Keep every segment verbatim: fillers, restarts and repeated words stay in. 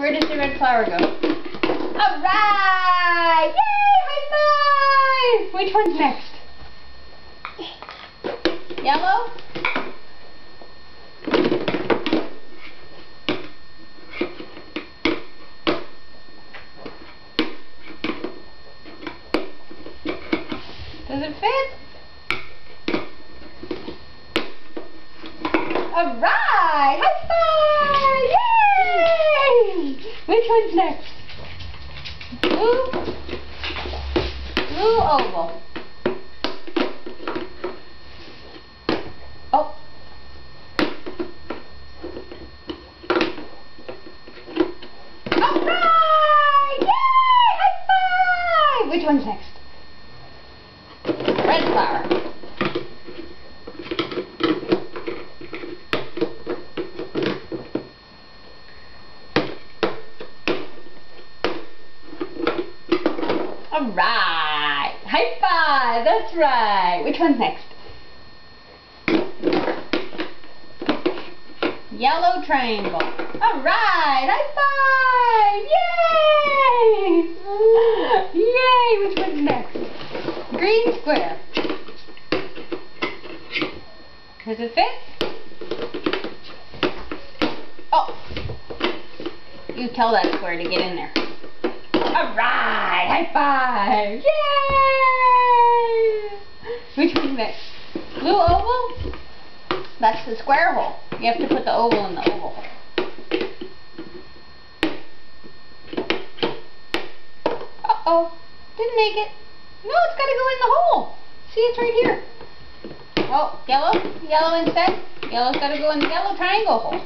where does the red flower go? Alright! Yay! High five! Which one's next? Yellow? Does it fit? Alright! High five! Yay! Which one's next? Blue? Blue oval. Oh. Alright! Yay! High five! Which one's next? Red flower. Alright! High five! That's right! Which one's next? Yellow triangle. Alright! High five! Yay! Yay! Which one's next? Green square. Does it fit? Oh! You tell that square to get in there. Alright! High five! Yay! Which one's next? Blue oval? That's the square hole. You have to put the oval in the oval hole. Uh-oh. Didn't make it. No, it's got to go in the hole. See, it's right here. Oh, yellow? Yellow instead? Yellow's got to go in the yellow triangle hole.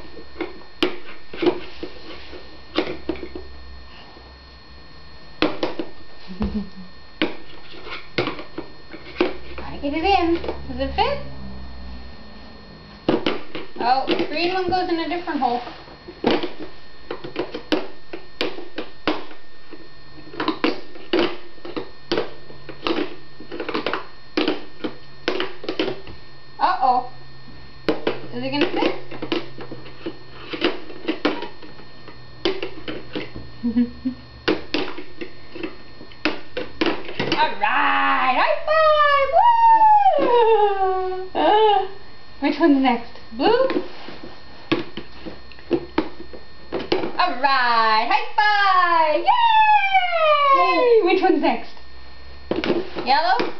Gotta get it in. Does it fit? Oh, the green one goes in a different hole. Uh-oh. Is it gonna fit? Alright! High five! Woo! Uh, which one's next? Blue? Alright! High five! Yay! Which one's next? Yellow?